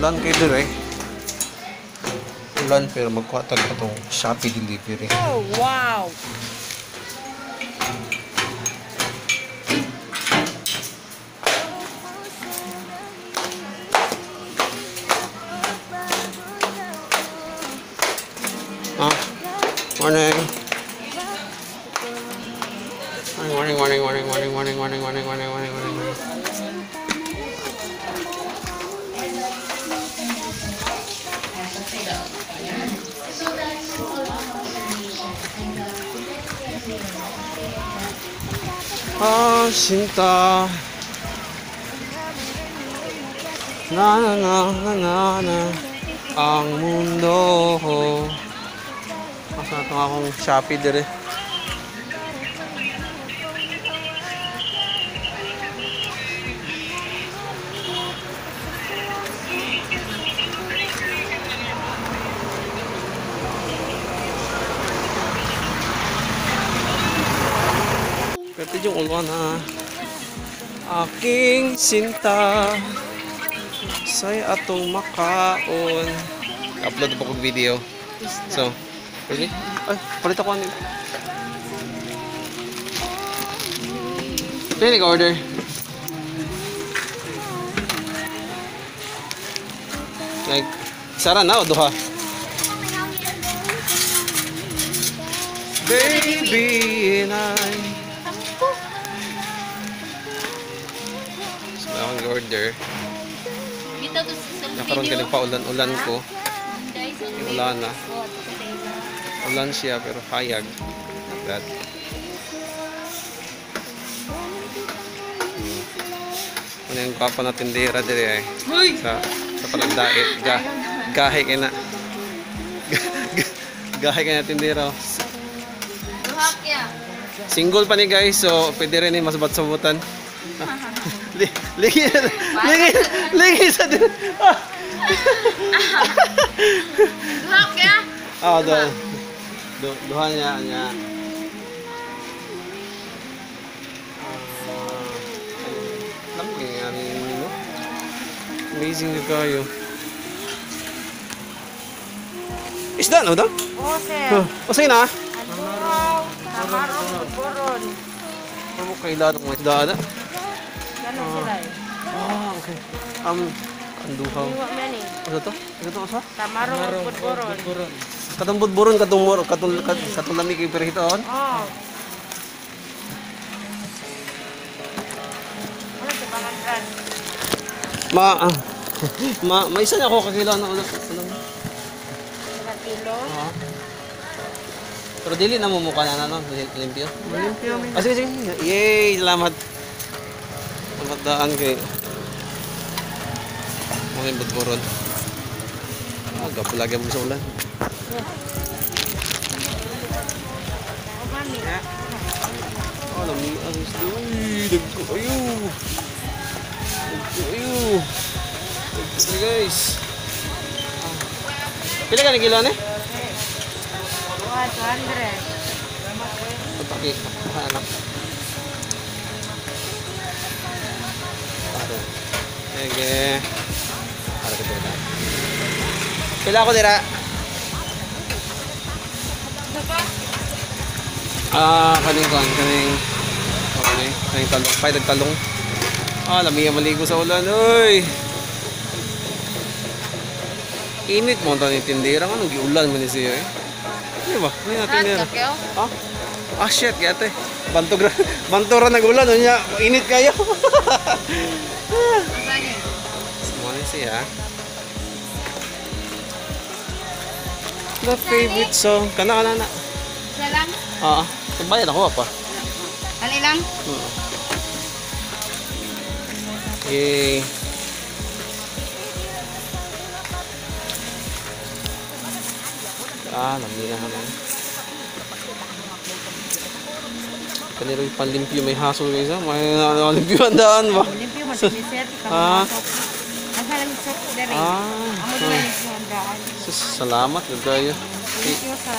ulan kayo doon eh. Ulan pero magkuha talaga itong Shopee delivery. Oh, wow! Morning. Morning. Sinta. Na. Ang mundo. Asa ito akong Shopee dire. Pwede yung ulwan ha. Aking sinta say atong makaon. Upload po kong video. So, pwede? Ay, palit ako ano. Ito yung nag-order. Like, sara na o duha? Baby and I. So, akong nag-order. Nakaroon ka nagpa-ulan-ulan ko. Ulan na. Ulan siya pero hayag. Like that. Ano yung papa na tindera dire ay. Sa palagdait. Gahe kayo na. Gahe kayo na tindera. Single pa ni guys. So pwede rin mas bat-sabutan. Lagi sa din. Duhak ya? Ah, duha niya. Lami yan no? Amazing na kayo. Isda no daw? Oo, sir. Usay na? Boron. Ano kailan ng isda na? Ganun sila eh. Okay. Anduhaw. Ano to? Ano to asa? Tamarong boron. Katong budburon katong lami kay perhiton. Oh. Ano sa pangandan? May isa na ako kakilala na ulit. Sa kilo? Pero dili na mo mukha na no, limpyo. Limpyo min. Sige. Yay, salamat. Salamat daan kay. Mga budburon. Gapulagi mo sa ulan. Lami ang isda. Dagko ayo. Dagko guys. Pila ka ni kilo ni? 200. Pagpaki. Ano? Sige. Para kita na. Pila ako dira? Kaning talong. Pwede talong. Lami ang maligo sa ulan. Uy! Init mo ito ni tindera. Anong giulan mo ni siya eh? Ano ba? Ano yung tindera? Shit. Kaya ito eh. Bantura nag-ulan. Init kayo. Semua siya. The favorite song. Kana. Isa lang? Bayad ako pa. Ali lang? Yay. Lamira naman. Kaniro yung panlimpyo. May hasol guys ha. May limpyo ang daan ba? Limpyo mo, siniset. Ang halang sok na rin. Amo na limpyo ang daan. Salamat. Gagaya. Limpyo sa...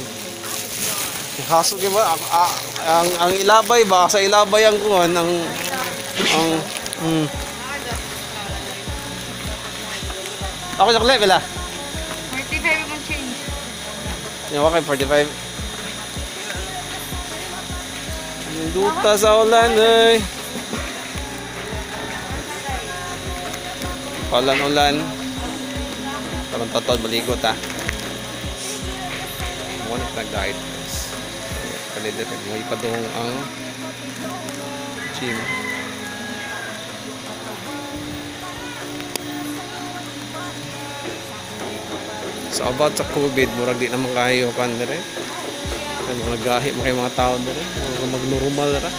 Hasol kayo ba? Ang ilabay ba? Sa ilabay ang kuhan. Ako sukle, pila? 45 mong change. Yung okay, 45. Duta sa ulan eh. Ulan-ulan. Parang tatod maligot ah. Muna nag-diet. Kalidit. May padung ang gym. So about sa COVID, murag di naman kayo kan dire. Kaya mga gahi mo kayo mga tao dire. Mag-normal ra.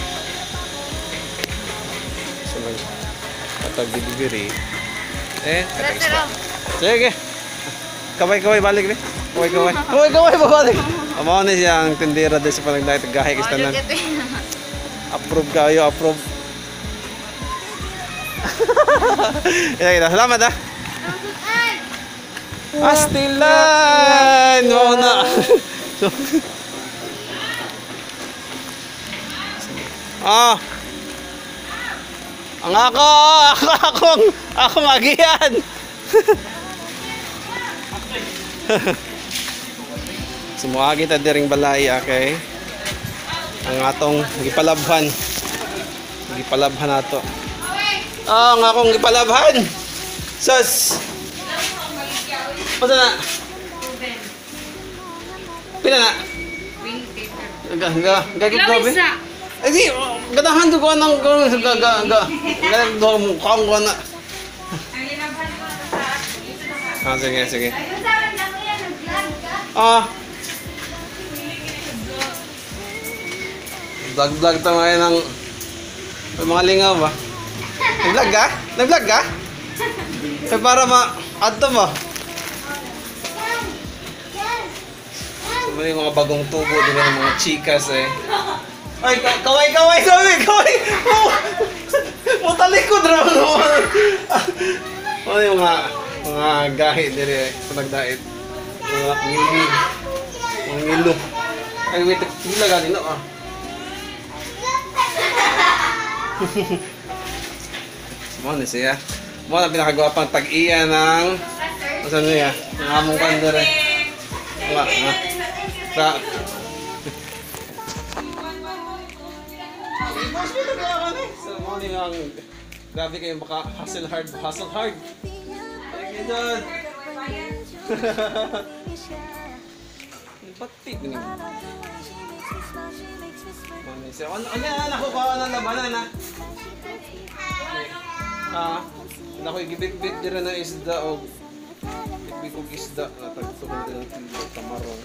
So patag delivery. Katang sige. Kaway-kaway balik ni. Kaway-kaway. Kaway-kaway babalik. Amo ni siyang tindera din sa panagdayet gahi kistanan. Approve kayo, approve. Ya, salamat ah. Astilan! Oo na. Ang akong agihan. Sumuagi ta diring balay, okay? Ang atong gipalabhan. Gipalabhan nato. Ang akong gipalabhan. Sus. Pasa na? Pila na? 20. Gagawin ko ba? Eh di, ganahan ko anong gagawin ko na. Sige. Vlog tayo ngayon ng mga lingaw ba? Nag-vlog ka? Nag-vlog ka? Eh para ma-add to ba? May mga bagong tubo din ng mga chikas eh. Ay, kaway sabi, kaway! Mutalikod naman naman! Ano yung mga gahi din eh, panagdait. Mga ngilid, mga ngilo. Ay, wait, hila ganin no ah. Sumon na siya. Mo na pinakagwapang tag-iya ng... Saan niya? Ng among kandor eh. Sa grabe kayo baka hustle hard. Ay ganyan. Pati gini. Ano nakuha ng labanan ha? Naku igibit-bit dira na isda o bigog isda na tagtugon din ng kilo kamarong.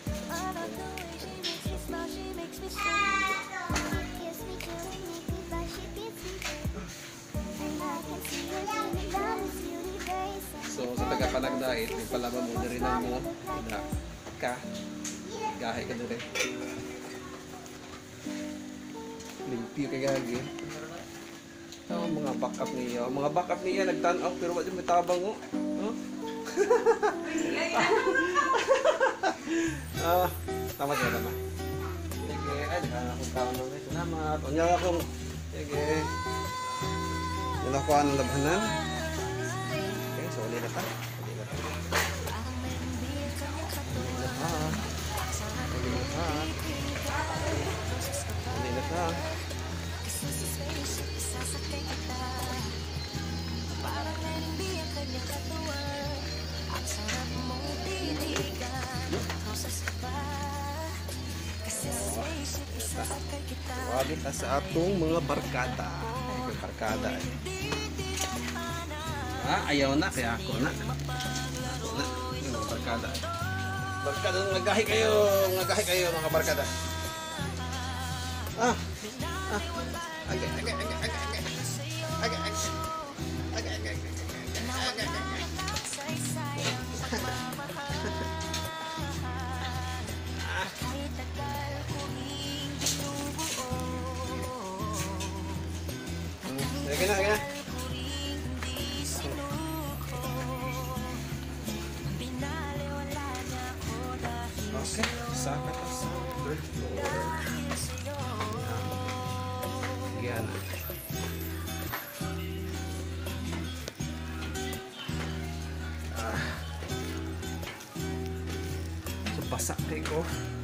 So sa taga-panagdait, may palaban mo na rin ang mo na gahay ka na rin. Limpyo ka gagi. Mga backup niya. Mga backup niya nagtanaw pero wala may tabang mo. Tama siya naman. Sige, ay akong kaon na. Salamat. Unya akong sige. Wala ko ang labanan. Okay, so ulit na ta. Wagi ka sa atong mga barkada. Barkada. Ayaw na kaya ako na. Barkada. Barkada nagahi kayo mga barkada. Gana. Okay, saka ta sa third floor. Gana. Basa kay ko.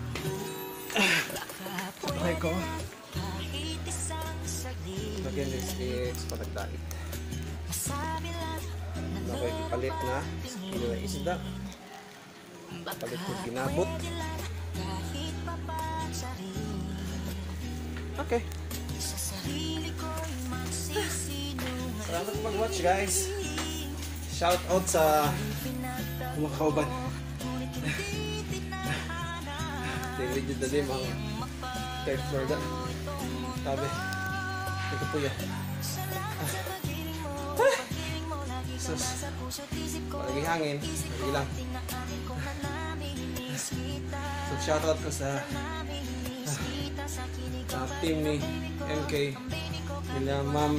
Kay ko. Lagyan din sticks patagdait. Nakay palit na ilo isda. Palit ko ginabot. Okay. Salamat mag-watch guys. Shout out sa mga kauban. Tingnan nyo dali mga third floor na. Tabi. Ito po yan. Sus. Palagi hangin. Palagi lang. So shout out ko sa team ni MK. Nila Ma'am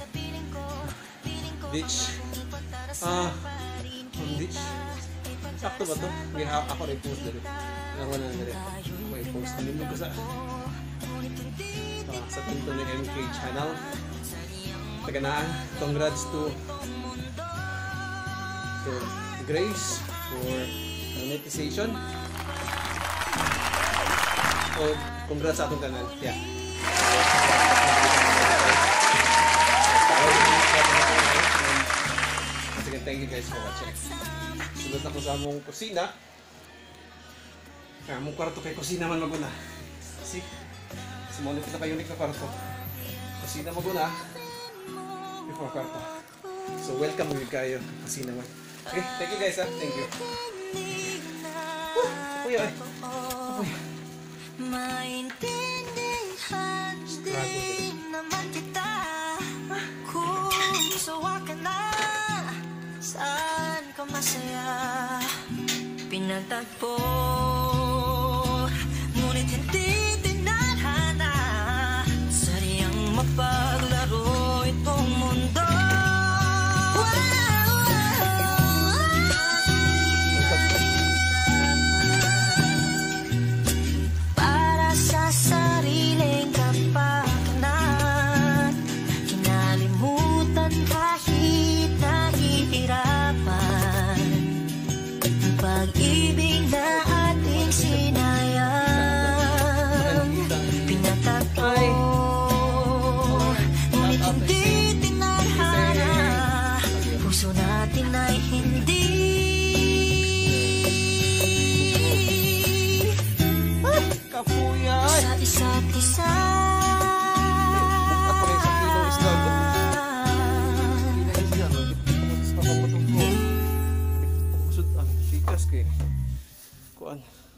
Ditch. Ma'am Ditch. Sakto ba to? Ako rin post dali. Alam ko na dali. May post na din ko sa team to ni MK channel. Taganaan. Congrats to Grace for monetization. O congrats sa atong tanan. Yeah. Once again, thank you guys for watching. Sunod ako sa among kusina. Among kwarto kay kusina man maguna. See? Simulit na kayo unik na kwarto. Kusina maguna. Before kwarto. So welcome with kayo kusina man. Okay, thank you guys ha. Thank you. Kuya eh. Kuya. Maintindihan din naman kita kung sawa ka na. Saan ka masaya pinagtagpo, ngunit hindi tinadhana. Sadyang mapaglaro itong mundo. Pag-ibig na ating sinayang pinatagpo, ngunit hindi tinadhana. Puso natin ay hindi Kapuyay! sa isa't isa. Ako rin sa kilong isda. Kuan